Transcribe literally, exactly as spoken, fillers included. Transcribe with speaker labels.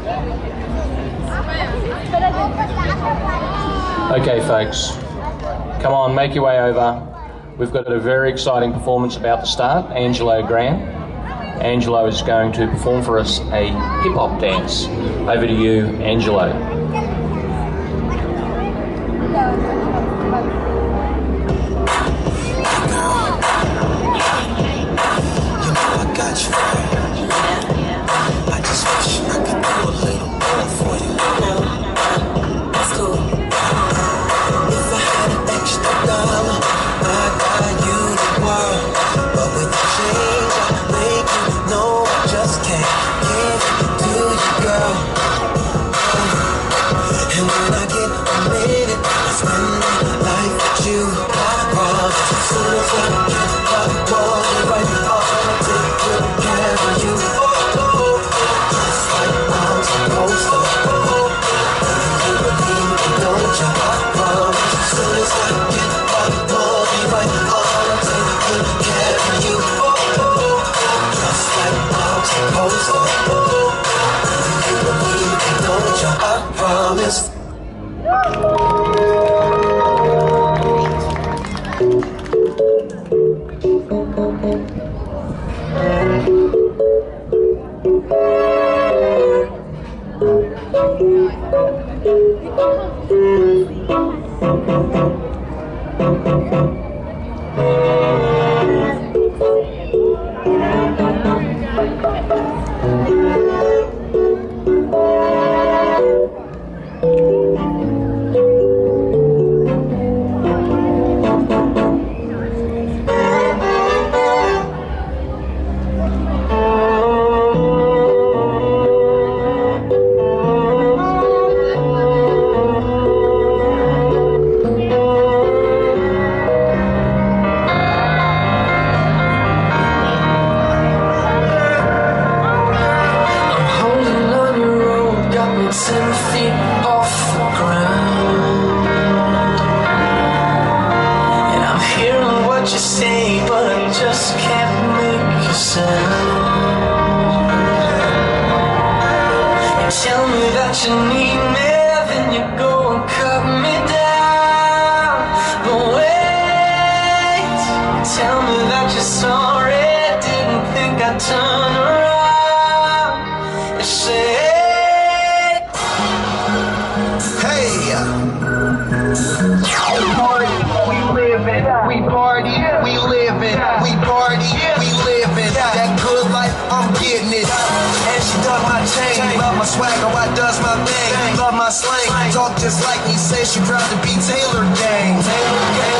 Speaker 1: Okay, folks, come on, make your way over. We've got a very exciting performance about to start. Angelo Graham. Angelo is going to perform for us a hip-hop dance. Over to you, Angelo.
Speaker 2: Talk just like me, say she proud to be Taylor gang. Taylor gang.